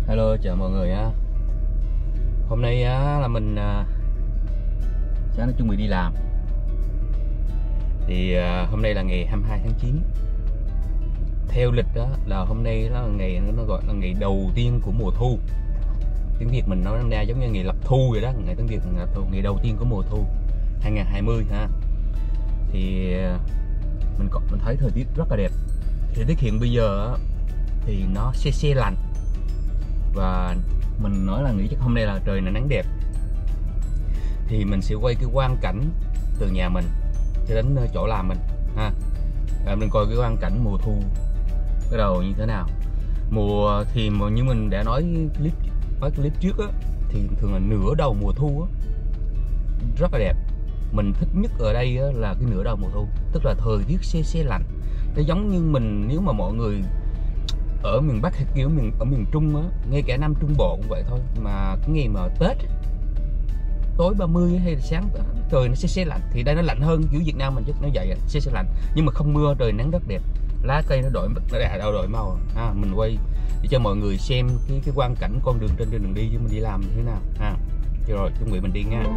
Hello, chào mọi người á. Hôm nay á là mình sáng chuẩn bị đi làm. Thì hôm nay là ngày 22 tháng 9. Theo lịch đó là hôm nay đó là ngày nó gọi là ngày đầu tiên của mùa thu. Tiếng Việt mình nói năm nay giống như ngày lập thu vậy đó, ngày tiếng Việt là ngày đầu tiên của mùa thu 2020 ha. Thì mình thấy thời tiết rất là đẹp. Thời tiết hiện bây giờ á, thì nó se lạnh. Và mình nói là nghĩ chắc hôm nay là trời này nắng đẹp. Thì mình sẽ quay cái quang cảnh từ nhà mình cho đến chỗ làm mình ha. Mình coi cái quang cảnh mùa thu bắt đầu như thế nào. Mùa thì như mình đã nói clip trước á, thì thường là nửa đầu mùa thu á, rất là đẹp. Mình thích nhất ở đây á, là cái nửa đầu mùa thu, tức là thời tiết se lạnh. Nó giống như mình, nếu mà mọi người ở miền Bắc hay kiểu ở miền Trung á, ngay cả Nam Trung Bộ cũng vậy thôi, mà cái ngày mà Tết tối 30 hay là sáng trời nó se lạnh, thì đây nó lạnh hơn, kiểu Việt Nam mình chứ nó vậy, se lạnh nhưng mà không mưa, trời nắng rất đẹp, lá cây nó đổi màu ha. Mình quay để cho mọi người xem cái quang cảnh con đường trên đường đi, chứ mình đi làm như thế nào ha. Rồi chuẩn bị mình đi nha.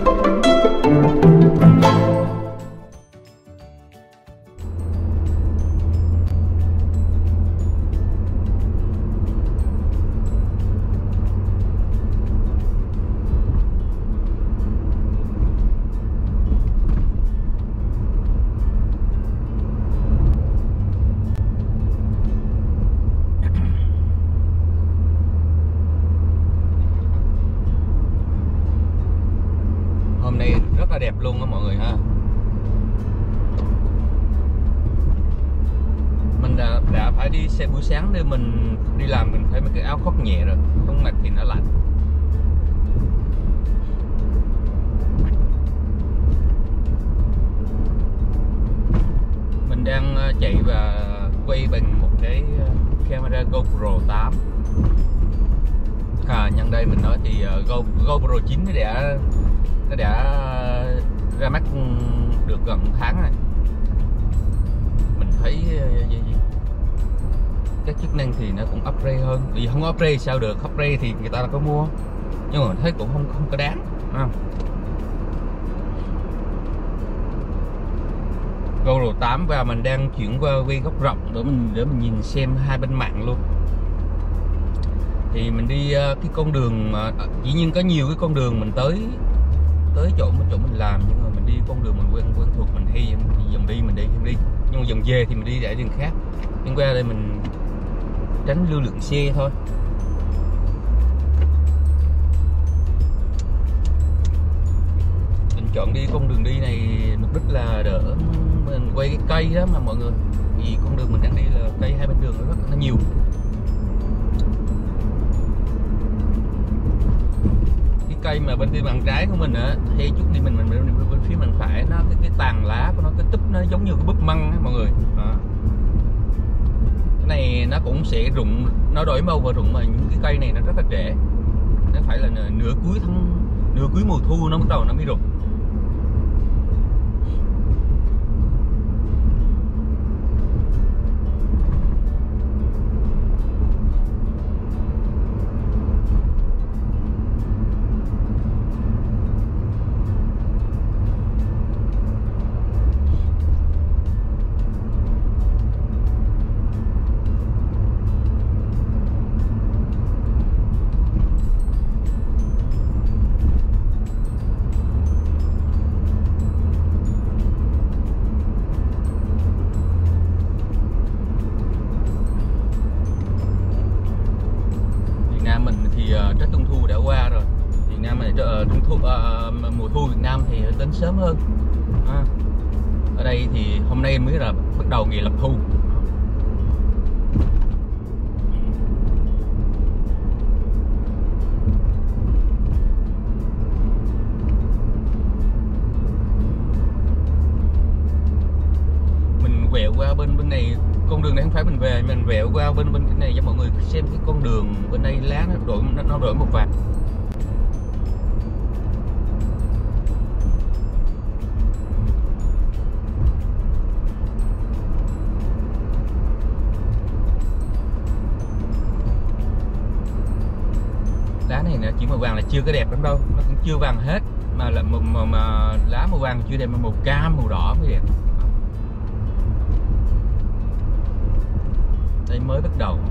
Hôm nay rất là đẹp luôn á mọi người ha. Mình đã phải đi xe buổi sáng để mình đi làm, mình phải mặc cái áo khoác nhẹ rồi, không mặc thì nó lạnh. Mình đang chạy và quay bằng một cái camera GoPro 8. Nhân đây mình nói thì GoPro 9 nó đã ra mắt được gần tháng rồi. Mình thấy các chức năng thì nó cũng upgrade hơn. Vì không upgrade sao được, upgrade thì người ta có mua, nhưng mà thấy cũng không có đáng. GoPro 8 và mình đang chuyển qua quay góc rộng để mình nhìn xem hai bên mạng luôn. Thì mình đi cái con đường dĩ nhiên có nhiều cái con đường mình tới chỗ mình làm, nhưng mà mình đi con đường mình quen thuộc, mình hay dòng đi mình đi, nhưng mà dòng về thì mình đi để đường khác. Nhưng qua đây mình tránh lưu lượng xe thôi. Mình chọn đi con đường đi này mục đích là đỡ mình quay cái cây đó mà mọi người, vì con đường mình đang đi là cây hai bên đường nó rất là nhiều. Cây mà bên bên trái của mình á, hay chút đi mình bên phía bên phải, nó cái tàn lá của nó, cái túp nó giống như cái búp măng á mọi người. Cái này nó cũng sẽ rụng, nó đổi màu và rụng, mà những cái cây này nó rất là trẻ, nó phải là nửa cuối mùa thu nó bắt đầu nó mới rụng. Tết Trung Thu đã qua rồi. Việt Nam này mùa thu Việt Nam thì đến sớm hơn. Ở đây thì hôm nay mới là bắt đầu ngày lập thu. Mình quẹo qua bên này, con đường này không phải mình về, mình vẹo qua bên cái này cho mọi người xem cái con đường bên đây lá nó đổi một vạt. này nè, chỉ màu vàng là chưa có đẹp lắm đâu, nó cũng chưa vàng hết, mà là mà lá màu vàng chưa đẹp, mà màu cam màu đỏ mới đẹp. Đây mới bắt đầu.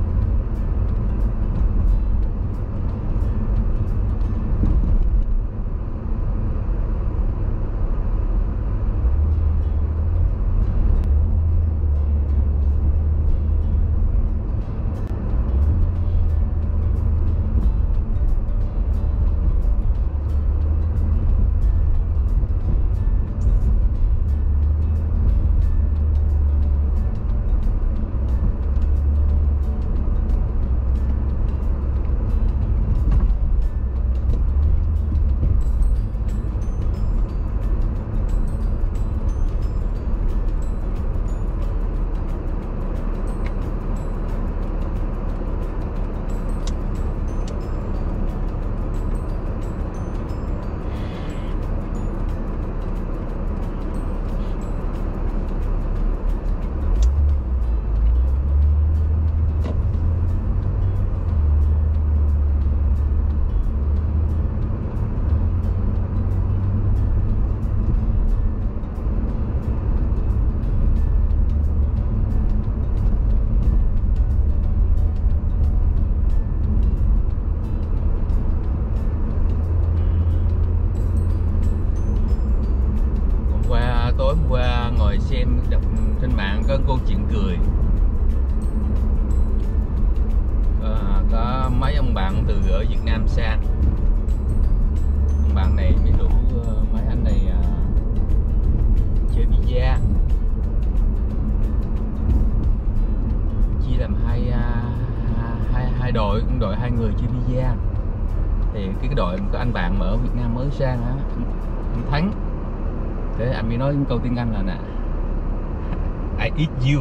Tối hôm qua ngồi xem đọc trên mạng có câu chuyện cười. Có mấy ông bạn từ ở Việt Nam sang. Ông bạn này mới rủ mấy anh này chơi bida, chia làm hai đội, đội hai người chơi bida. Thì cái đội có anh bạn ở Việt Nam mới sang á, anh thắng. Thế anh mới nói câu tiếng Anh là nè, I eat you.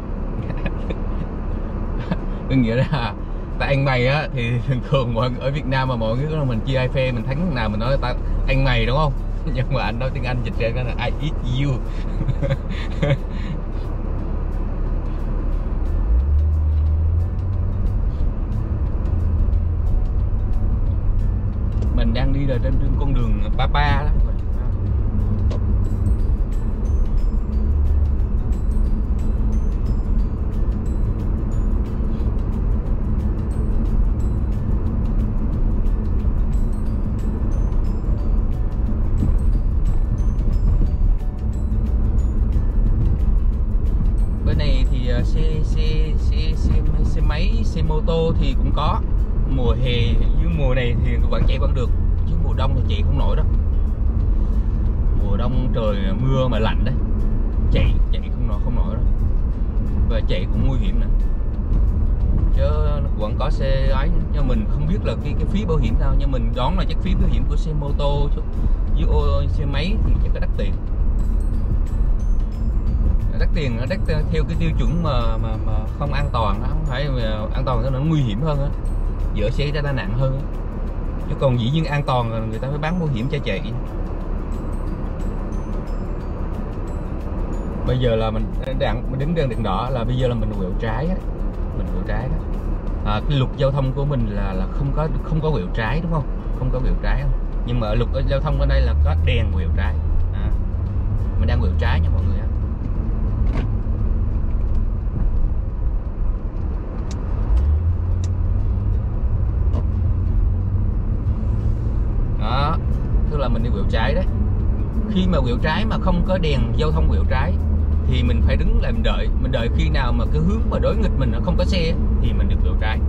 Có nghĩa là tại anh mày á, thì thường thường ở Việt Nam mà mọi người nói mình chia hai phe, mình thắng thằng nào mình nói ta anh mày đúng không? Nhưng mà anh nói tiếng Anh dịch ra cái là I eat you. Mình đang đi trên con đường Papa đó. Xe máy, xe mô tô thì cũng có. Mùa hè với mùa này thì vẫn chạy vẫn được, chứ mùa đông thì chạy không nổi đó. Mùa đông trời mưa mà lạnh đấy, chạy không nổi đó. Và chạy cũng nguy hiểm nè, chứ vẫn có xe ấy, nhưng mình không biết là cái phí bảo hiểm nào, nhưng mình đoán là chắc phí bảo hiểm của xe mô tô với xe máy thì chắc có đắt tiền. Đắt theo cái tiêu chuẩn mà không an toàn, không phải an toàn nó nguy hiểm hơn á, dễ xảy ra tai nạn hơn á. Chứ còn dĩ nhiên an toàn người ta phải bán bảo hiểm cho chạy. Bây giờ là mình đứng đèn đỏ, là bây giờ là mình quẹo trái á, đó. Cái luật giao thông của mình là không có quẹo trái đúng không? Không có quẹo trái không? Nhưng mà luật giao thông ở đây là có đèn quẹo trái. Mình đang quẹo trái nha mọi người. Đó, tức là mình đi quẹo trái đấy. Khi mà quẹo trái mà không có đèn giao thông quẹo trái thì mình phải đứng lại mình đợi khi nào mà cái hướng mà đối nghịch mình nó không có xe thì mình được quẹo trái.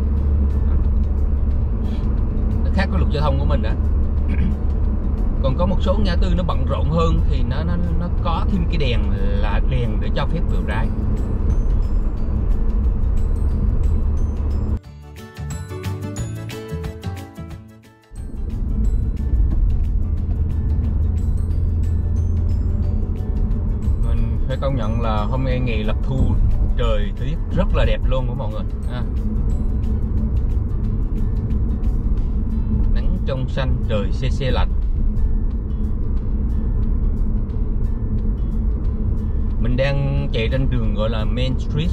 Nó khác với luật giao thông của mình đó. Còn có một số ngã tư nó bận rộn hơn thì nó có thêm cái đèn là đèn để cho phép quẹo trái. Phải công nhận là hôm nay ngày lập thu, trời tuyết rất là đẹp luôn của mọi người. Nắng trong xanh, trời se se lạnh. Mình đang chạy trên đường gọi là Main Street.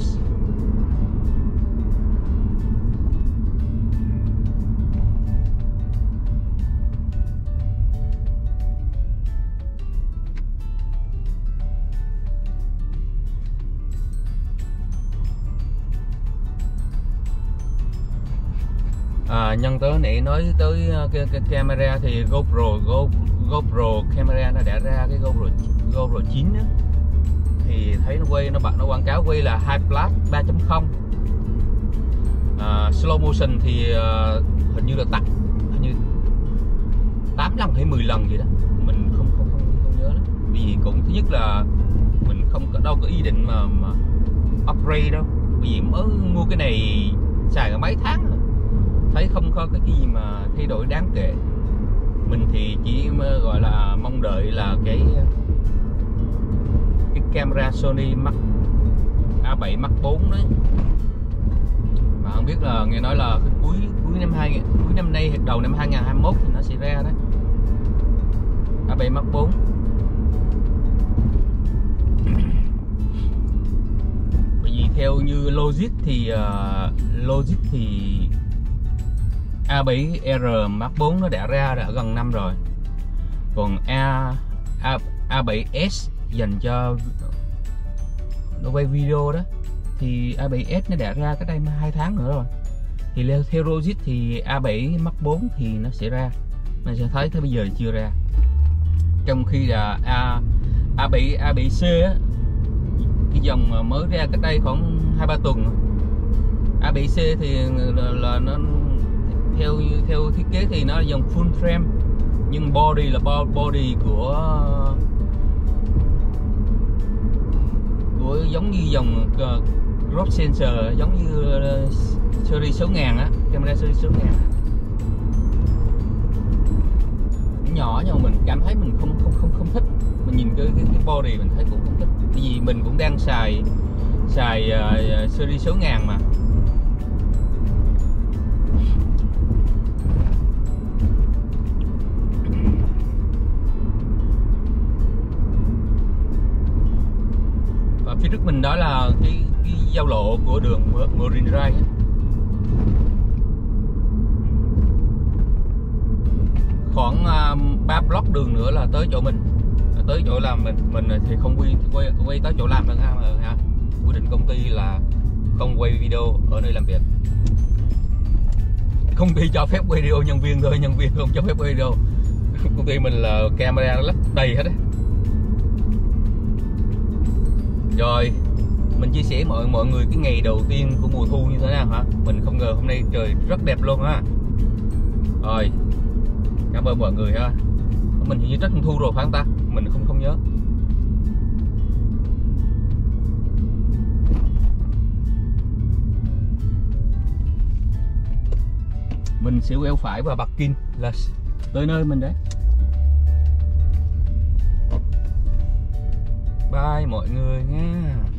Nhân tớ nãy nói tới cái camera thì GoPro camera nó đã ra cái GoPro 9 á, thì thấy nó quảng cáo quay là High Plus 3.0. Slow motion thì hình như là hình như 8 lần hay 10 lần gì đó, mình không nhớ lắm. Vì cũng thứ nhất là mình không có đâu có ý định mà upgrade đâu, bởi vì mới mua cái này xài cả mấy tháng rồi, thấy không có cái gì mà thay đổi đáng kể. Mình thì chỉ gọi là mong đợi là cái camera Sony A7 Mark 4 đấy, mà không biết là nghe nói là cái cuối năm nay đầu năm 2021 thì nó sẽ ra đấy, A7 Mark 4. Bởi vì theo như logic thì A7R Mark 4 nó đã ra đã gần năm rồi, còn A7S dành cho nó quay video đó thì A7S nó đã ra cái đây 2 tháng nữa rồi. Thì theo logic thì A7 Mark 4 thì nó sẽ ra, mình sẽ thấy tới bây giờ chưa ra. Trong khi là A7C á, cái dòng mới ra cách đây khoảng 2-3 tuần. A7C thì là nó theo thiết kế thì nó là dòng full frame, nhưng body là body của giống như dòng crop sensor, giống như series 6000 á, camera series 6000 nhỏ, nhưng mà mình cảm thấy mình không thích. Mình nhìn cái body mình thấy cũng không thích, bởi vì mình cũng đang xài series 6000 mà. Và phía trước mình đó là cái giao lộ của đường Marine Drive. Khoảng 3 block đường nữa là tới chỗ mình, tới chỗ làm mình thì không quay tới chỗ làm nữa ha. Quy định công ty là không quay video ở nơi làm việc. Công ty cho phép quay video nhân viên thôi, nhân viên không cho phép quay video. Công ty mình là camera nó lắp đầy hết đấy. Rồi mình chia sẻ mọi người cái ngày đầu tiên của mùa thu như thế nào hả? Mình không ngờ hôm nay trời rất đẹp luôn ha. Rồi, cảm ơn mọi người ha. Mình hình như rất thu rồi phải không ta? Mình không nhớ. Mình sẽ quẹo phải và Bạc Kinh là tới nơi mình đấy. Bye mọi người nha.